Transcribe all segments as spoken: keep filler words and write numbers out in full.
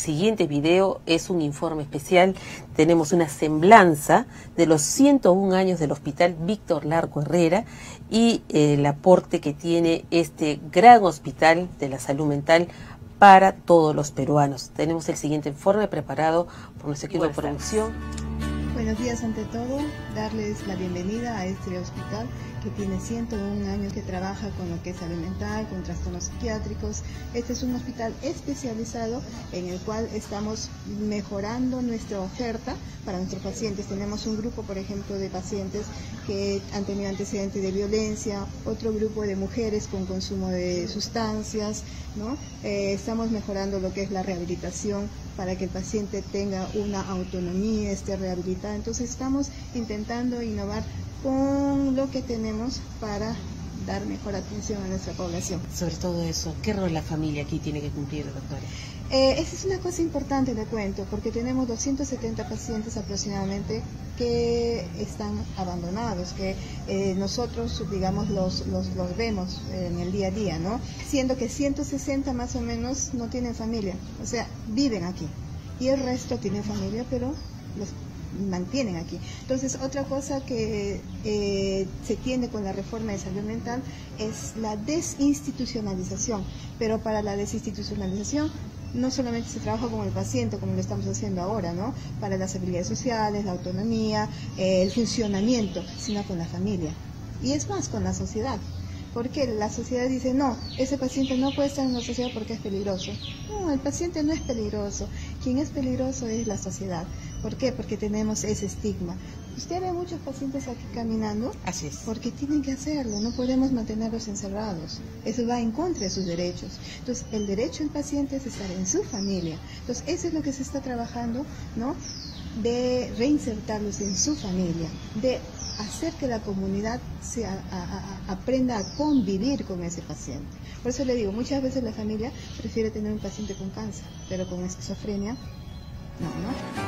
siguiente video es un informe especial. Tenemos una semblanza de los ciento un años del Hospital Víctor Larco Herrera y eh, el aporte que tiene este gran hospital de la salud mental para todos los peruanos. Tenemos el siguiente informe preparado por nuestro equipo de producción. Buenos días ante todo, darles la bienvenida a este hospital que tiene ciento un años, que trabaja con lo que es salud mental, con trastornos psiquiátricos. Este es un hospital especializado en el cual estamos mejorando nuestra oferta para nuestros pacientes. Tenemos un grupo, por ejemplo, de pacientes que han tenido antecedentes de violencia, otro grupo de mujeres con consumo de sustancias, ¿no? Eh, estamos mejorando lo que es la rehabilitación para que el paciente tenga una autonomía, esté rehabilitado. Entonces estamos intentando innovar con lo que tenemos para dar mejor atención a nuestra población. Sobre todo eso, ¿qué rol la familia aquí tiene que cumplir, doctora? Eh, esa es una cosa importante, le cuento, porque tenemos doscientos setenta pacientes aproximadamente que están abandonados, que eh, nosotros, digamos, los, los, los vemos en el día a día, ¿no? Siendo que ciento sesenta más o menos no tienen familia, o sea, viven aquí, y el resto tienen familia, pero los mantienen aquí. Entonces, otra cosa que eh, se tiene con la reforma de salud mental es la desinstitucionalización, pero para la desinstitucionalización no solamente se trabaja con el paciente, como lo estamos haciendo ahora, ¿no? Para las habilidades sociales, la autonomía, eh, el funcionamiento, sino con la familia. Y es más, con la sociedad. Porque la sociedad dice, no, ese paciente no puede estar en la sociedad porque es peligroso. No, el paciente no es peligroso. Quien es peligroso es la sociedad. ¿Por qué? Porque tenemos ese estigma. Usted ve muchos pacientes aquí caminando. Así es. Porque tienen que hacerlo, no podemos mantenerlos encerrados. Eso va en contra de sus derechos. Entonces, el derecho del paciente es estar en su familia. Entonces, eso es lo que se está trabajando, ¿no? De reinsertarlos en su familia, de hacer que la comunidad se a, a, a, aprenda a convivir con ese paciente. Por eso le digo, muchas veces la familia prefiere tener un paciente con cáncer, pero con esquizofrenia, no, ¿no?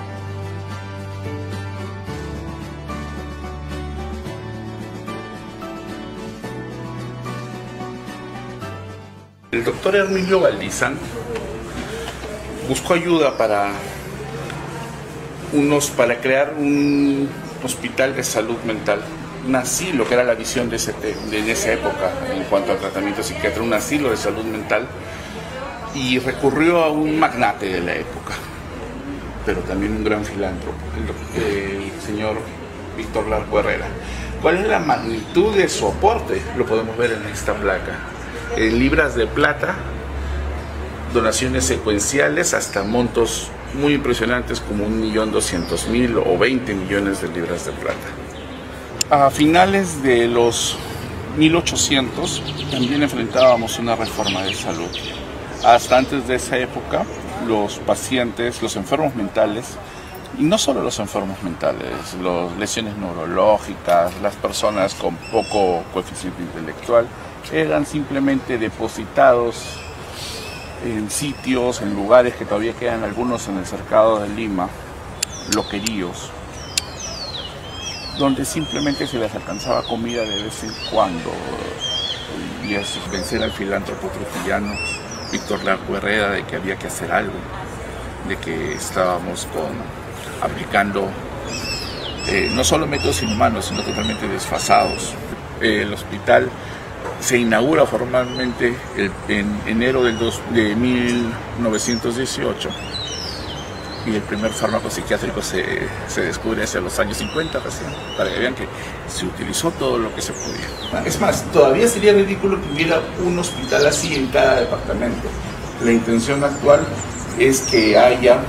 El doctor Hermilio Valdizán buscó ayuda para, unos, para crear un hospital de salud mental, un asilo, que era la visión de, ese, de en esa época en cuanto al tratamiento psiquiátrico, un asilo de salud mental, y recurrió a un magnate de la época, pero también un gran filántropo, el, el señor Víctor Larco Herrera. ¿Cuál es la magnitud de su aporte? Lo podemos ver en esta placa. En libras de plata, donaciones secuenciales hasta montos muy impresionantes como un millón doscientos mil o veinte millones de libras de plata. A finales de los mil ochocientos también enfrentábamos una reforma de salud. Hasta antes de esa época, los pacientes, los enfermos mentales, y no solo los enfermos mentales, las lesiones neurológicas, las personas con poco coeficiente intelectual, eran simplemente depositados en sitios, en lugares que todavía quedan algunos en el cercado de Lima, loqueríos, donde simplemente se les alcanzaba comida de vez en cuando. Y así vencer al filántropo trujillano Víctor Larco Herrera de que había que hacer algo, de que estábamos con, aplicando eh, no solo métodos inhumanos, sino totalmente desfasados. Eh, el hospital se inaugura formalmente el, en enero del dos, de mil novecientos dieciocho y el primer fármaco psiquiátrico se, se descubre hacia los años cincuenta recién, para que vean que se utilizó todo lo que se podía. Es más, todavía sería ridículo que hubiera un hospital así en cada departamento. La intención actual es que haya,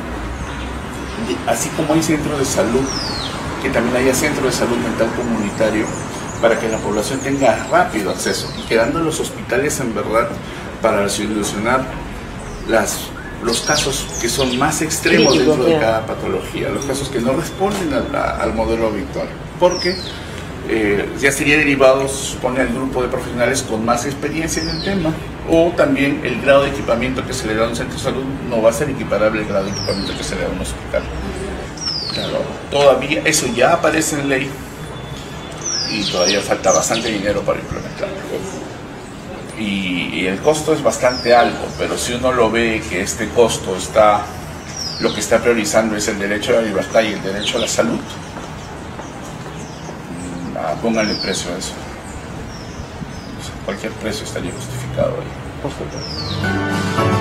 así como hay centros de salud, que también haya centros de salud mental comunitario, para que la población tenga rápido acceso, y quedando los hospitales en verdad para solucionar las, los casos que son más extremos dentro de cada patología, los casos que no responden a la, al modelo Víctor, porque eh, ya sería derivado, se supone, al grupo de profesionales con más experiencia en el tema, o también el grado de equipamiento que se le da a un centro de salud no va a ser equiparable al grado de equipamiento que se le da a un hospital. Claro, todavía eso ya aparece en ley, y todavía falta bastante dinero para implementarlo. y, y el costo es bastante alto, pero si uno lo ve que este costo está, lo que está priorizando es el derecho a la libertad y el derecho a la salud, pónganle precio a eso. O sea, cualquier precio estaría justificado ahí.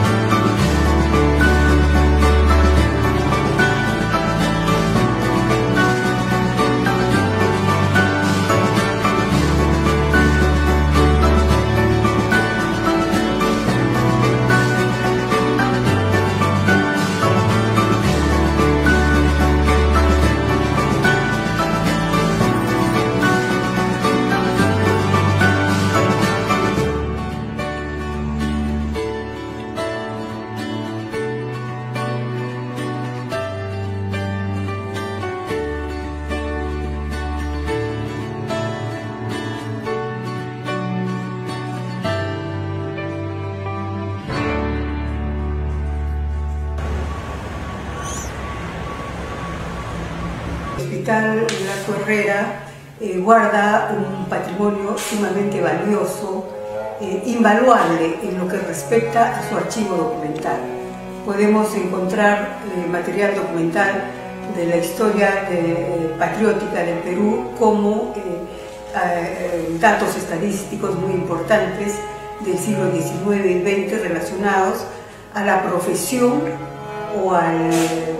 El Hospital Larco Herrera eh, guarda un patrimonio sumamente valioso, eh, invaluable en lo que respecta a su archivo documental. Podemos encontrar eh, material documental de la historia de, eh, patriótica del Perú, como eh, eh, datos estadísticos muy importantes del siglo diecinueve y veinte relacionados a la profesión o al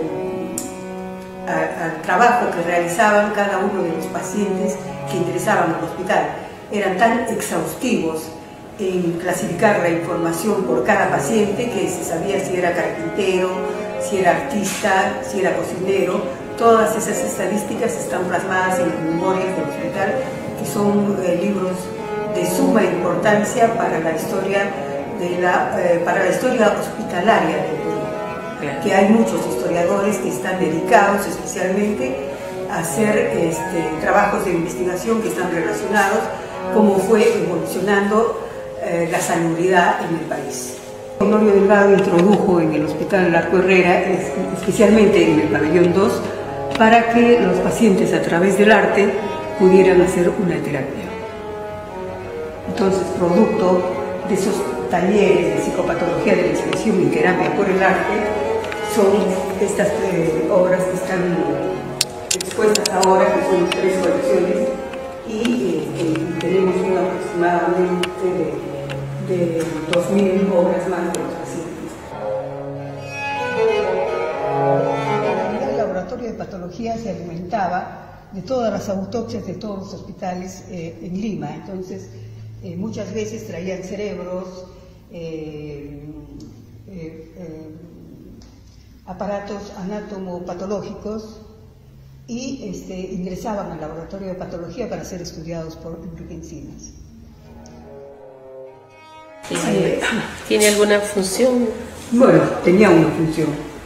al trabajo que realizaban cada uno de los pacientes que ingresaban al hospital. Eran tan exhaustivos en clasificar la información por cada paciente que se sabía si era carpintero, si era artista, si era cocinero. Todas esas estadísticas están plasmadas en las memorias del hospital, que son eh, libros de suma importancia para la historia, de la, eh, para la historia hospitalaria del Perú. Que hay muchos historiadores que están dedicados especialmente a hacer este, trabajos de investigación que están relacionados cómo fue evolucionando eh, la salubridad en el país. Honorio Delgado introdujo en el Hospital Larco Herrera, especialmente en el pabellón dos, para que los pacientes a través del arte pudieran hacer una terapia. Entonces, producto de esos talleres de psicopatología de la expresión y terapia por el arte, son estas eh, obras que están expuestas ahora, que son tres colecciones, y eh, eh, tenemos una aproximadamente de, de dos mil obras más de los pacientes. El laboratorio de patología se alimentaba de todas las autopsias de todos los hospitales eh, en Lima, entonces eh, muchas veces traían cerebros, eh, eh, eh, aparatos anatomopatológicos y este, ingresaban al laboratorio de patología para ser estudiados por Enrique Encinas. ¿Tiene, ¿Tiene alguna función? Bueno, tenía una función.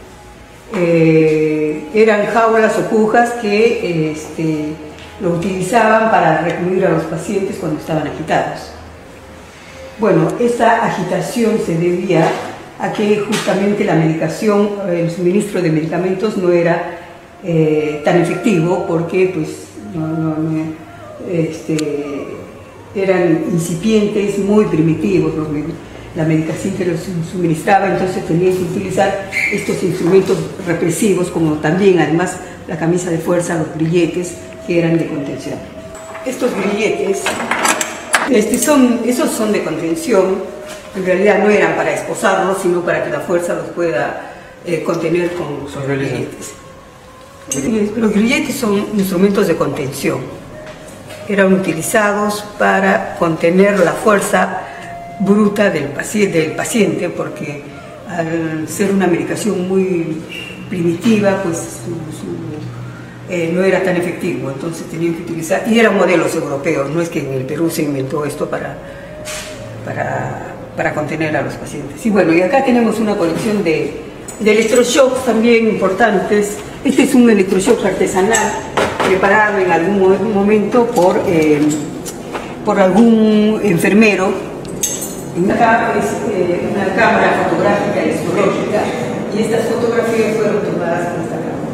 Eh, eran jaulas o cujas que este, lo utilizaban para recluir a los pacientes cuando estaban agitados. Bueno, esa agitación se debía a que justamente la medicación, el suministro de medicamentos no era eh, tan efectivo, porque pues no, no, no, este, eran incipientes, muy primitivos los, la medicación que los suministraba, entonces tenían que utilizar estos instrumentos represivos, como también además la camisa de fuerza, los grilletes, que eran de contención. Estos grilletes, este son, esos son de contención. En realidad no eran para esposarlos, sino para que la fuerza los pueda eh, contener con sus grilletes. Los grilletes son instrumentos de contención. Eran utilizados para contener la fuerza bruta del paciente, del paciente porque al ser una medicación muy primitiva, pues su, su, eh, no era tan efectivo. Entonces tenían que utilizar, y eran modelos europeos, no es que en el Perú se inventó esto para... para para contener a los pacientes. Y bueno, y acá tenemos una colección de, de electroshocks también importantes. Este es un electroshock artesanal preparado en algún momento por, eh, por algún enfermero. Acá es eh, una cámara fotográfica histológica y estas fotografías fueron tomadas en esta cámara.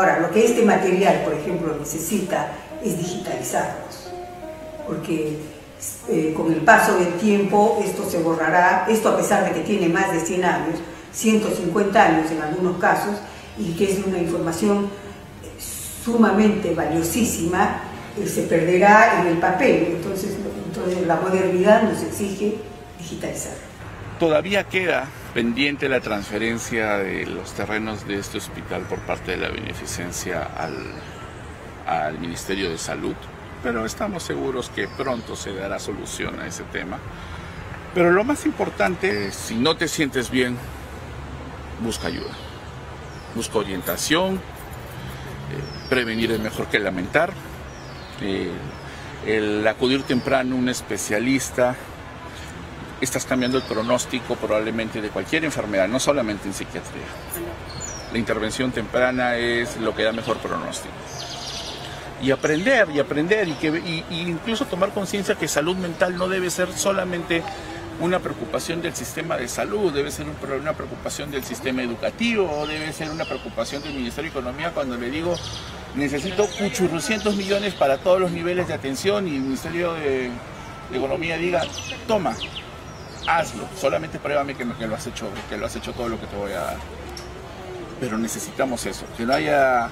Ahora, lo que este material, por ejemplo, necesita es digitalizarlos, porque eh, con el paso del tiempo esto se borrará, esto a pesar de que tiene más de cien años, ciento cincuenta años en algunos casos, y que es una información sumamente valiosísima, eh, se perderá en el papel. Entonces, entonces la modernidad nos exige digitalizar. Todavía queda pendiente la transferencia de los terrenos de este hospital por parte de la beneficencia al, al Ministerio de Salud, pero estamos seguros que pronto se dará solución a ese tema. Pero lo más importante, si no te sientes bien, busca ayuda, busca orientación, eh, prevenir es mejor que lamentar, eh, el acudir temprano a un especialista. Estás cambiando el pronóstico probablemente de cualquier enfermedad, no solamente en psiquiatría. La intervención temprana es lo que da mejor pronóstico. Y aprender, y aprender, y, que, y, y incluso tomar conciencia que salud mental no debe ser solamente una preocupación del sistema de salud, debe ser un, una preocupación del sistema educativo, debe ser una preocupación del Ministerio de Economía cuando le digo necesito cuchurrucientos millones para todos los niveles de atención y el Ministerio de, de Economía diga, toma, hazlo, solamente pruébame que, que lo has hecho, que lo has hecho todo lo que te voy a dar. Pero necesitamos eso, que no haya...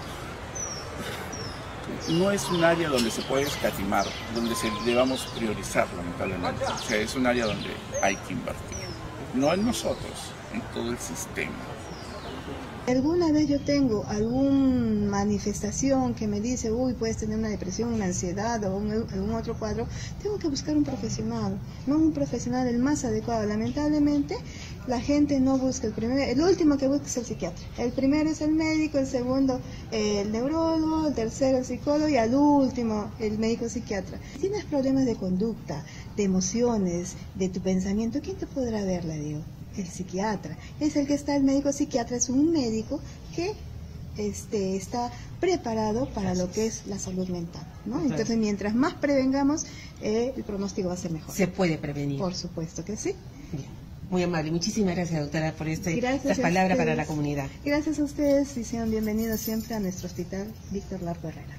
No es un área donde se puede escatimar, donde se debamos priorizar, lamentablemente. O sea, es un área donde hay que invertir. No en nosotros, en todo el sistema. Alguna vez yo tengo alguna manifestación que me dice, uy, puedes tener una depresión, una ansiedad o un, algún otro cuadro, tengo que buscar un profesional, no un profesional el más adecuado. Lamentablemente, la gente no busca el primero, el último que busca es el psiquiatra. El primero es el médico, el segundo el neurólogo, el tercero el psicólogo y al último el médico psiquiatra. Si tienes problemas de conducta, de emociones, de tu pensamiento, ¿quién te podrá ver, le digo? El psiquiatra. Es el que está, el médico psiquiatra es un médico que este, está preparado para lo que es la salud mental, ¿no? Entonces, mientras más prevengamos, eh, el pronóstico va a ser mejor. Se puede prevenir. Por supuesto que sí. Bien. Muy amable. Muchísimas gracias, doctora, por este, estas palabras para la comunidad. Gracias a ustedes y sean bienvenidos siempre a nuestro hospital Víctor Larco Herrera.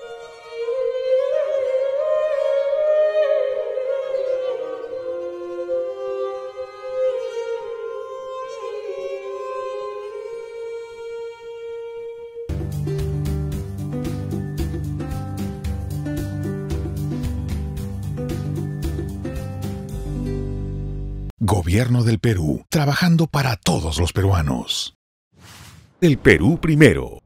Gobierno del Perú, trabajando para todos los peruanos. El Perú primero.